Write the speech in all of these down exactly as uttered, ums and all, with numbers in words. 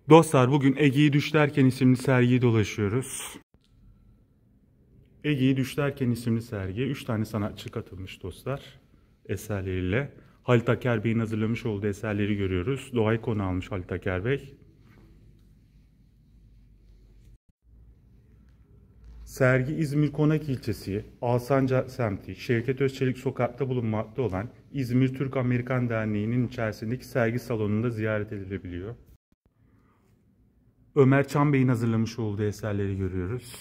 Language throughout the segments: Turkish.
Dostlar, bugün Ege'yi Düşlerken isimli sergiyi dolaşıyoruz. Ege'yi Düşlerken isimli sergiye üç tane sanatçı katılmış dostlar eserleriyle. Halit Aker Bey'in hazırlamış olduğu eserleri görüyoruz. Doğayı konu almış Halit Aker Bey. Sergi İzmir Konak ilçesi, Alsancak semti, Şevket Özçelik sokakta bulunmakta olan İzmir Türk-Amerikan Derneği'nin içerisindeki sergi salonunda ziyaret edilebiliyor. Ömer Çam Bey'in hazırlamış olduğu eserleri görüyoruz.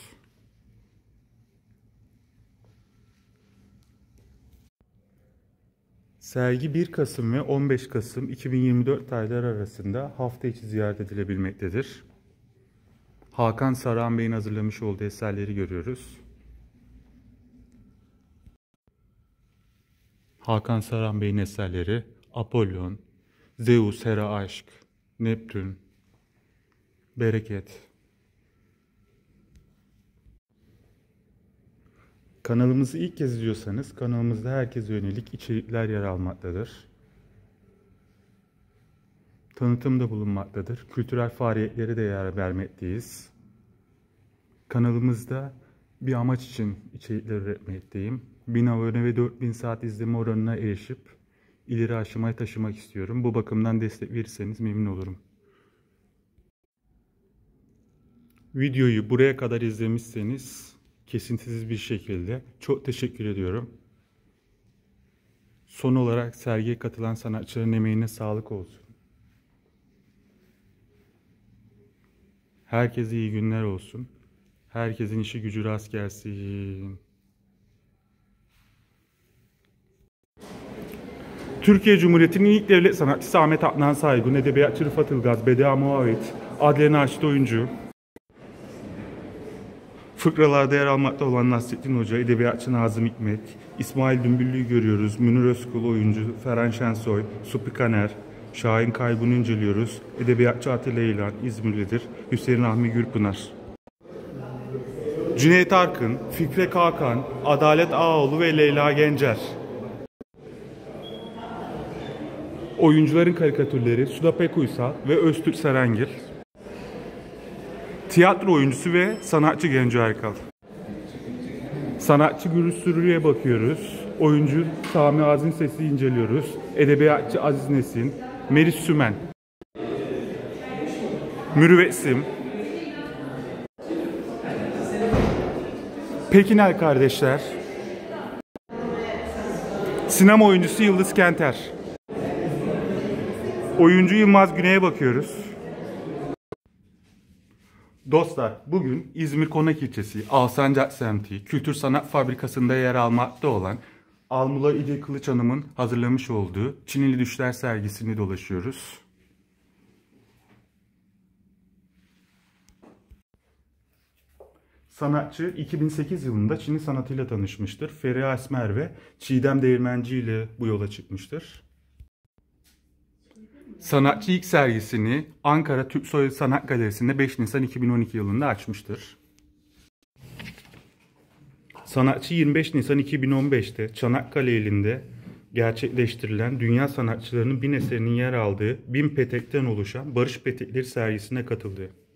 Sergi bir Kasım ve on beş Kasım iki bin yirmi dört tarihleri arasında hafta içi ziyaret edilebilmektedir. Hakan Saran Bey'in hazırlamış olduğu eserleri görüyoruz. Hakan Saran Bey'in eserleri Apollon, Zeus, Hera Aşk, Neptün, Bereket. Kanalımızı ilk kez izliyorsanız kanalımızda herkese yönelik içerikler yer almaktadır. Tanıtımda bulunmaktadır. Kültürel faaliyetlere de yer vermekteyiz. Kanalımızda bir amaç için içerikler üretmekteyim. bin abone ve dört bin saat izleme oranına erişip ileri aşamaya taşımak istiyorum. Bu bakımdan destek verirseniz memnun olurum. Videoyu buraya kadar izlemişseniz kesintisiz bir şekilde çok teşekkür ediyorum. Son olarak sergiye katılan sanatçıların emeğine sağlık olsun. Herkese iyi günler olsun. Herkesin işi gücü rast gelsin. Türkiye Cumhuriyeti'nin ilk devlet sanatçısı Ahmet Adnan Saygun, edebiyatçı Rıfat Ilgaz, Bedia Muavit, Adile Naşit Oyuncu, fıkralarda yer almakta olan Nasrettin Hoca, edebiyatçı Nazım Hikmet, İsmail Dümbüllü'yü görüyoruz, Münir Özkul oyuncu, Ferhan Şensoy, Supi Kaner, Şahin Kaybun'u inceliyoruz, edebiyatçı Atilla İlhan, İzmirlidir, Hüseyin Rahmi Gürpınar. Cüneyt Arkın, Fikret Hakan, Adalet Ağaoğlu ve Leyla Gencer. Oyuncuların karikatürleri Suda Pekuysal ve Öztürk Serengil. Tiyatro oyuncusu ve sanatçı Genco Erkal. Sanatçı Gürüz Sürü'ye bakıyoruz. Oyuncu Sami Azin Ses'i inceliyoruz. Edebiyatçı Aziz Nesin, Meris Sümen, Mürüvvetsim, Pekinel kardeşler, sinema oyuncusu Yıldız Kenter, oyuncu Yılmaz Güney'e bakıyoruz. Dostlar, bugün İzmir Konak ilçesi, Alsancak semti, Kültür Sanat Fabrikası'nda yer almakta olan Almula İdil Kılıç Hanım'ın hazırlamış olduğu Çinili Düşler sergisini dolaşıyoruz. Sanatçı iki bin sekiz yılında Çinli sanatıyla tanışmıştır. Feriha Esmer ve Çiğdem Değirmenci ile bu yola çıkmıştır. Sanatçı ilk sergisini Ankara Türk Soy Sanat Galerisi'nde beş Nisan iki bin on iki yılında açmıştır. Sanatçı yirmi beş Nisan iki bin on beş'te Çanakkale ilinde gerçekleştirilen dünya sanatçılarının bin eserinin yer aldığı bin petekten oluşan Barış Petekleri sergisine katıldı.